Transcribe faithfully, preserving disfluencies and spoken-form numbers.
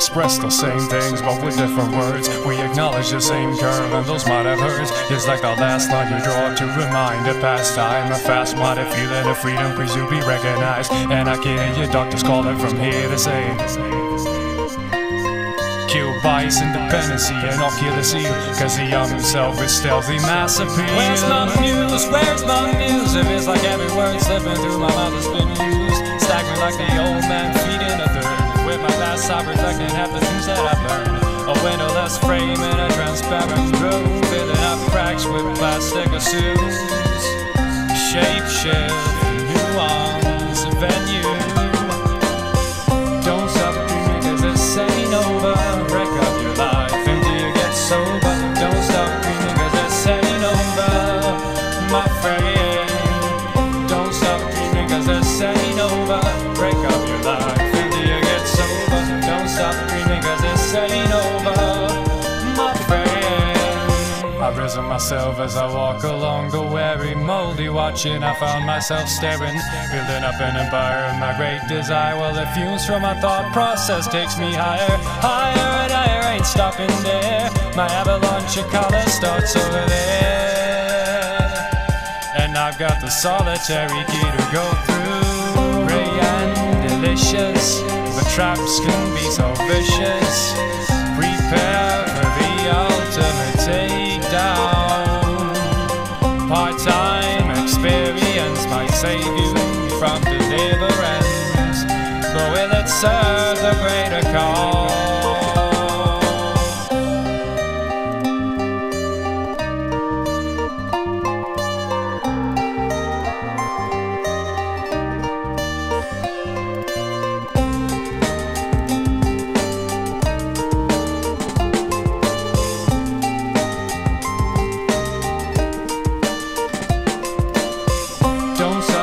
express the same things, but with different words. We acknowledge the same curve, and those might have hurts. It's like the last line you draw to remind a past time. A fast-minded feeling of freedom, please you be recognized. And I can hear your doctors calling from here to say, kill bias, independency, and I'll kill the seal, cause the young himself is stealthy mass appeal. Where's my muse? Where's my muse? If it's like every word slipping through my mouth has been used, staggering like the old man feeding a third. With my past I reflecting half the things that I've learned. A windowless frame in a transparent room, filling up cracks with plastic assumes. Shape shift, nuance, venue. Don't stop dreaming cause this ain't over. Wreck up your life until you get sober. Don't stop dreaming cause this ain't over, my friend. Don't stop dreaming cause this ain't over. Break up your life until you get sober. Don't stop dreaming cause this ain't over, my friend. I've risen myself as I walk along the weary, moldy watching. I found myself staring, building up an empire of my great desire. Well, the fumes from my thought process takes me higher, higher and higher, ain't stopping there. My avalanche of color starts over there, and I've got the solitary key to go through. Ray and delicious, but traps can be so vicious. Prepare for the ultimate takedown. Part-time experience might save you from deliverance, but will it serve the greater cause? Don't stop